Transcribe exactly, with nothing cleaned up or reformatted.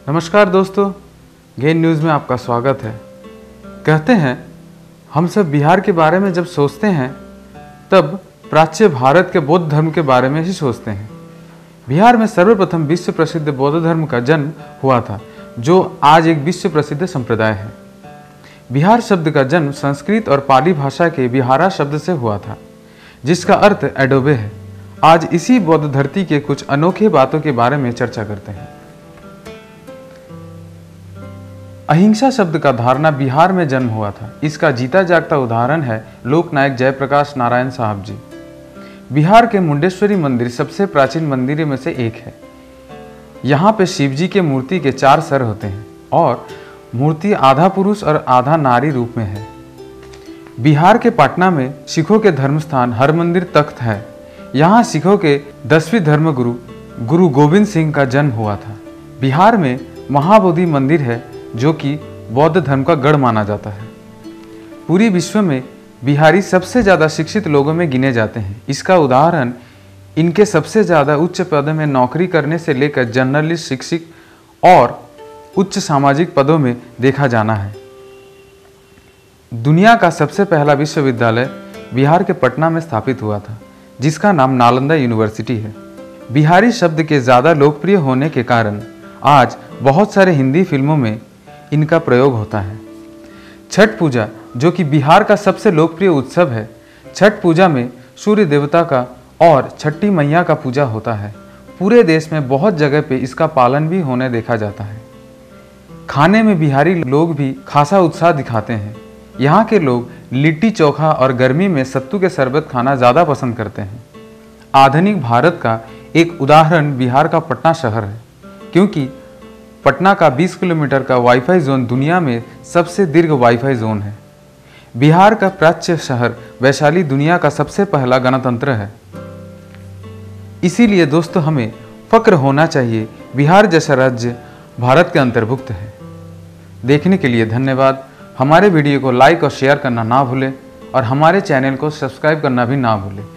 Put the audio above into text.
नमस्कार दोस्तों, gain news में आपका स्वागत है। कहते हैं हम सब बिहार के बारे में जब सोचते हैं तब प्राच्य भारत के बौद्ध धर्म के बारे में ही सोचते हैं। बिहार में सर्वप्रथम विश्व प्रसिद्ध बौद्ध धर्म का जन्म हुआ था, जो आज एक विश्व प्रसिद्ध संप्रदाय है। बिहार शब्द का जन्म संस्कृत और पाली भाषा के बिहारा शब्द से हुआ था, जिसका अर्थ एडोबे है। आज इसी बौद्ध धरती के कुछ अनोखे बातों के बारे में चर्चा करते हैं। अहिंसा शब्द का धारणा बिहार में जन्म हुआ था। इसका जीता जागता उदाहरण है लोकनायक जयप्रकाश नारायण साहब जी। बिहार के मुंडेश्वरी मंदिर सबसे प्राचीन मंदिरों में से एक है। यहाँ पे शिव जी के मूर्ति के चार सर होते हैं और मूर्ति आधा पुरुष और आधा नारी रूप में है। बिहार के पटना में सिखों के धर्मस्थान हरमंदिर तख्त है। यहाँ सिखों के दसवीं धर्मगुरु गुरु गोविंद सिंह का जन्म हुआ था। बिहार में महाबोधि मंदिर है, जो कि बौद्ध धर्म का गढ़ माना जाता है। पूरी विश्व में बिहारी सबसे ज़्यादा शिक्षित लोगों में गिने जाते हैं। इसका उदाहरण इनके सबसे ज़्यादा उच्च पद में नौकरी करने से लेकर जर्नलिस्ट, शिक्षक और उच्च सामाजिक पदों में देखा जाना है। दुनिया का सबसे पहला विश्वविद्यालय बिहार के पटना में स्थापित हुआ था, जिसका नाम नालंदा यूनिवर्सिटी है। बिहारी शब्द के ज़्यादा लोकप्रिय होने के कारण आज बहुत सारे हिंदी फिल्मों में इनका प्रयोग होता है। छठ पूजा, जो कि बिहार का सबसे लोकप्रिय उत्सव है। छठ पूजा में सूर्य देवता का और छठी मैया का पूजा होता है। पूरे देश में बहुत जगह पे इसका पालन भी होने देखा जाता है। खाने में बिहारी लोग भी खासा उत्साह दिखाते हैं। यहाँ के लोग लिट्टी चोखा और गर्मी में सत्तू के शरबत खाना ज़्यादा पसंद करते हैं। आधुनिक भारत का एक उदाहरण बिहार का पटना शहर है, क्योंकि पटना का बीस किलोमीटर का वाईफाई जोन दुनिया में सबसे दीर्घ वाईफाई जोन है। बिहार का प्राच्य शहर वैशाली दुनिया का सबसे पहला गणतंत्र है। इसीलिए दोस्तों, हमें फक्र होना चाहिए, बिहार जैसा राज्य भारत के अंतर्भुक्त है। देखने के लिए धन्यवाद। हमारे वीडियो को लाइक और शेयर करना ना भूलें और हमारे चैनल को सब्सक्राइब करना भी ना भूलें।